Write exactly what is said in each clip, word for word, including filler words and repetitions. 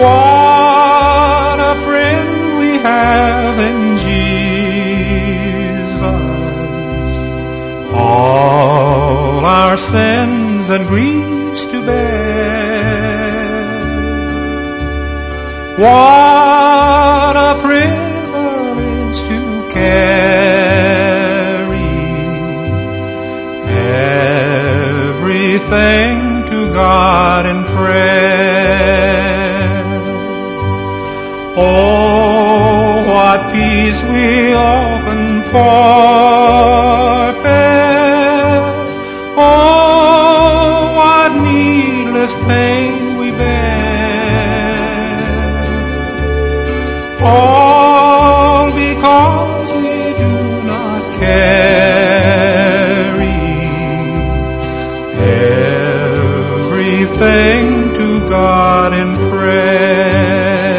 What a friend we have in Jesus. All our sins and griefs to bear. What a privilege to carry everything to God in prayer. Oh, what peace we often forfeit. Oh, what needless pain we bear. All because we do not carry everything to God in prayer.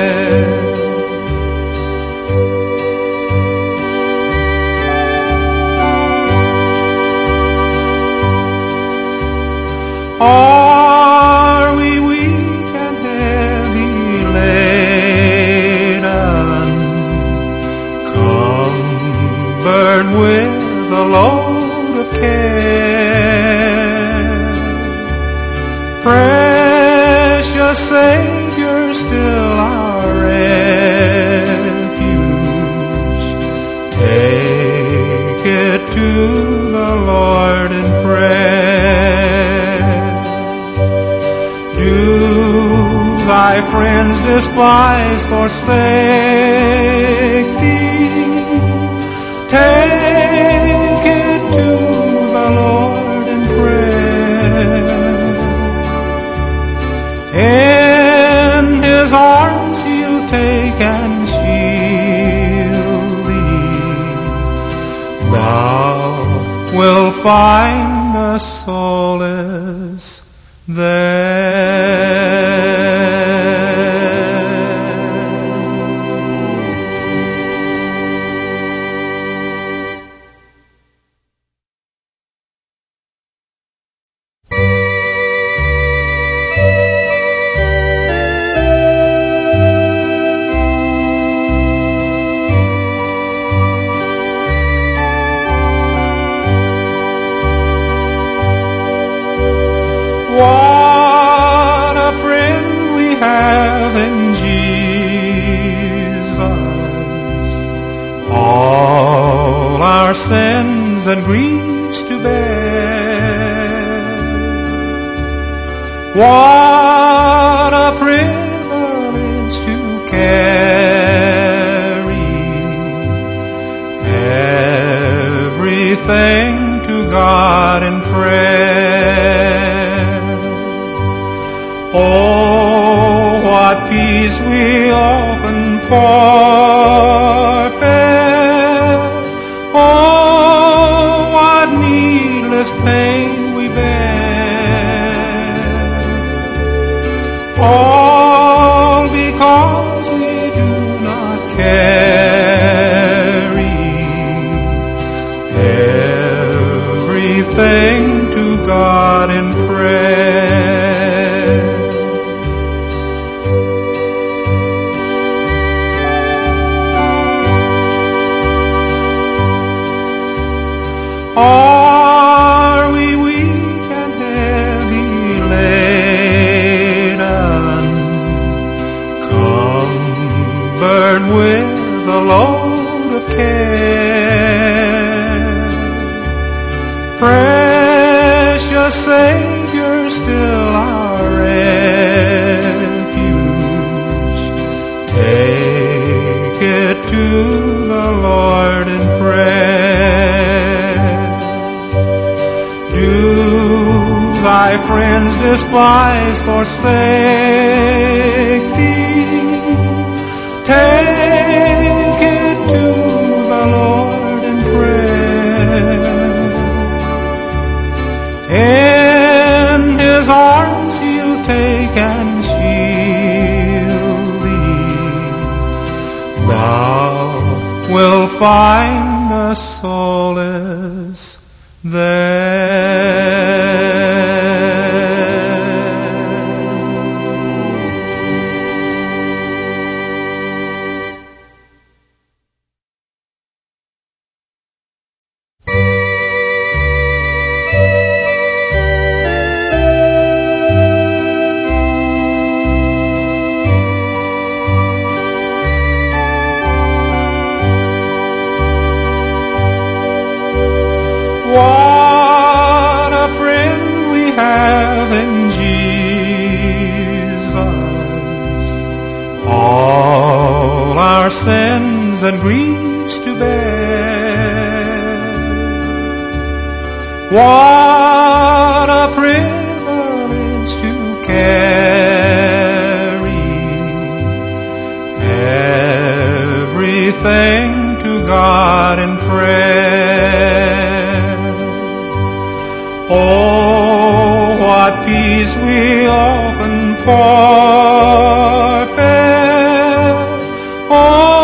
Are we weak and heavy laden, cumbered with the load of care? Precious Savior, still our refuge. Take it to the Lord in prayer. Do thy friends despise, forsake thee? Take it to the Lord in prayer. In His arms He'll take and shield thee. Thou wilt find a solace there. What a friend we have in Jesus. All our sins and griefs to bear. What a privilege to carry everything to God in prayer. Oh, what peace we often forfeit. Oh, what needless pain we bear. All because we do not carry everything to God in prayer. Are we weak and heavy laden, cumbered with the load of care? Precious Savior, still our refuge. Take it to the Lord in prayer. Do thy friends despise, forsake thee? Take it to the Lord in prayer. In His arms He'll take and shield thee. Thou wilt find a solace there. and griefs to bear. What a privilege to carry everything to God in prayer. Oh, what peace we often forfeit. Oh,